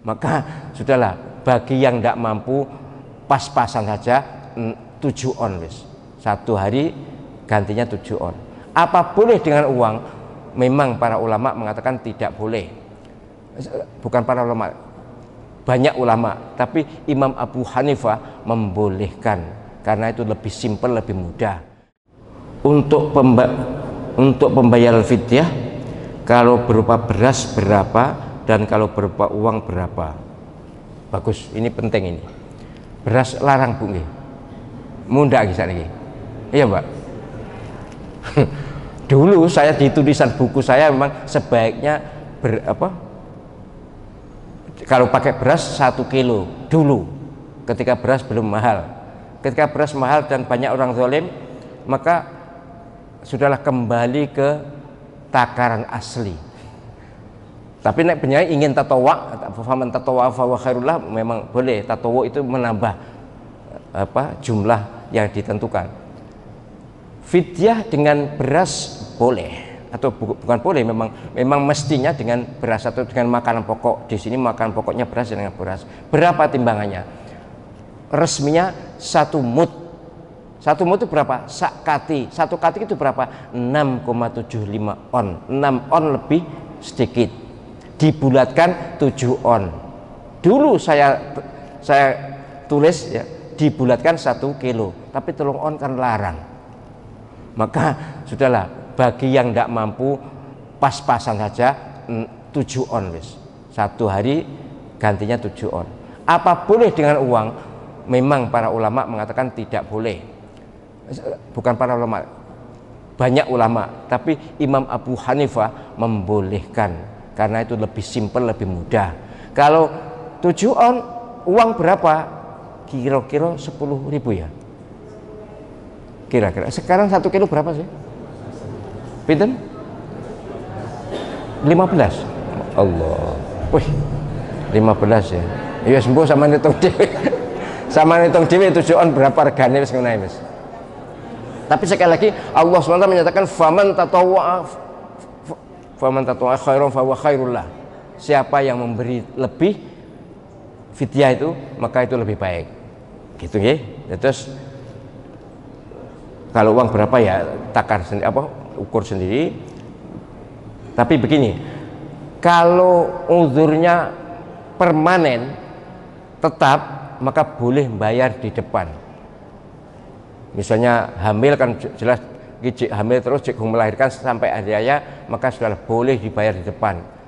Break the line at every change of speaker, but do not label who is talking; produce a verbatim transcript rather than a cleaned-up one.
Maka sudahlah, bagi yang tidak mampu pas-pasan saja tujuh on wis. Satu hari gantinya tujuh on. Apa boleh dengan uang? Memang para ulama mengatakan tidak boleh. Bukan para ulama, banyak ulama, tapi Imam Abu Hanifah membolehkan karena itu lebih simpel, lebih mudah. Untuk pemba untuk pembayaran fidyah, kalau berupa beras berapa dan kalau berupa uang berapa? Bagus, ini penting ini. Beras larang Bu nggih. Munda kisah niki. Iya, Mbak. Dulu saya di tulisan buku saya memang sebaiknya ber, apa? Kalau pakai beras satu kilo dulu, ketika beras belum mahal. Ketika beras mahal dan banyak orang zalim, maka sudahlah kembali ke takaran asli. Tapi nek penyanyi ingin tatawa, faman tatawa fa wa khairullah, memang boleh. Tatawa itu menambah apa jumlah yang ditentukan. Fidyah dengan beras boleh atau bu, bukan boleh, memang memang mestinya dengan beras atau dengan makanan pokok. Di sini makanan pokoknya beras dengan beras. Berapa timbangannya? Resminya satu mud. Satu mud itu berapa? Sakati. Satu kati itu berapa? enam koma tujuh lima on. enam on lebih sedikit. Dibulatkan tujuh on. Dulu saya saya tulis ya, dibulatkan satu kilo, tapi telung on kan larang. Maka sudahlah, bagi yang tidak mampu pas-pasan saja tujuh on wis. Satu hari gantinya tujuh on. Apa boleh dengan uang? Memang para ulama mengatakan tidak boleh. Bukan para ulama, banyak ulama, tapi Imam Abu Hanifah membolehkan karena itu lebih simpel, lebih mudah. Kalau tujuh on, uang berapa? Kira-kira sepuluh ribu ya. Kira-kira sekarang satu kilo berapa sih? Pinten? lima belas. Allah. Wih, lima belas ya. Ya sembuh sama ngitung dhewe. Sama ngitung dhewe tujuh on berapa regane wis ngono wis. Tapi sekali lagi Allah subhanahu wa taala menyatakan faman tatawwa faman tatawwa khairan fa huwa khairullah. Siapa yang memberi lebih fidyah itu, maka itu lebih baik. Gitu nggih. Terus kalau uang berapa ya takar sendiri, apa ukur sendiri. Tapi begini, kalau uzurnya permanen tetap, maka boleh bayar di depan. Misalnya hamil kan jelas, cik hamil terus cik melahirkan sampai hari raya, maka sudah boleh dibayar di depan.